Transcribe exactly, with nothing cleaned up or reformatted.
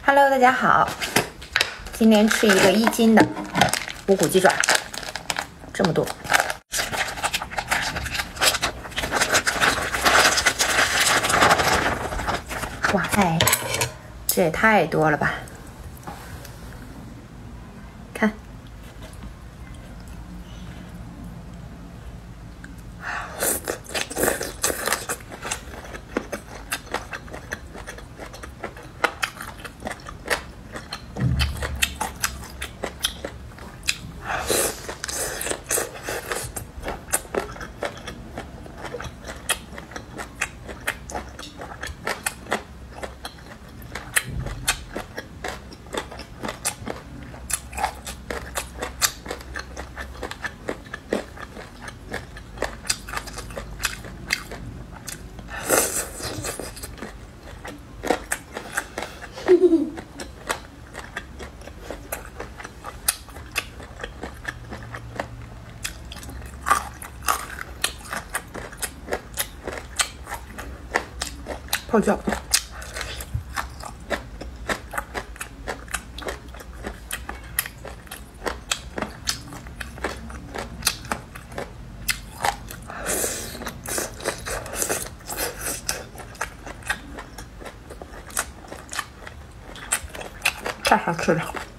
Hello， 大家好，今天吃一个一斤的无骨鸡爪，这么多，哇塞，这也太多了吧！看，泡椒，太好吃了。